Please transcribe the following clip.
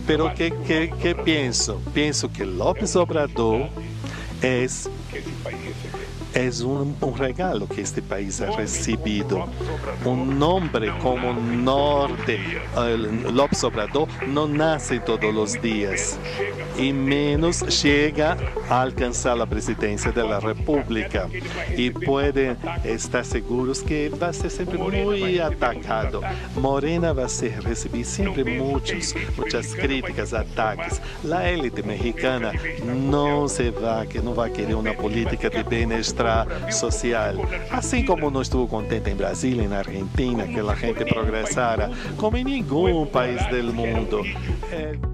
Pero ¿qué pienso? Pienso que López Obrador es un regalo que este país ha recibido. Un nombre como Norte, López Obrador, no nace todos los días y menos llega a alcanzar la presidencia de la República. Y pueden estar seguros que va a ser siempre muy atacado. Morena va a recibir siempre muchas críticas, ataques. La élite mexicana no va a querer una política de bienestar social, así como no estuvo contenta en Brasil, en Argentina, que la gente progresara, como en ningún país del mundo.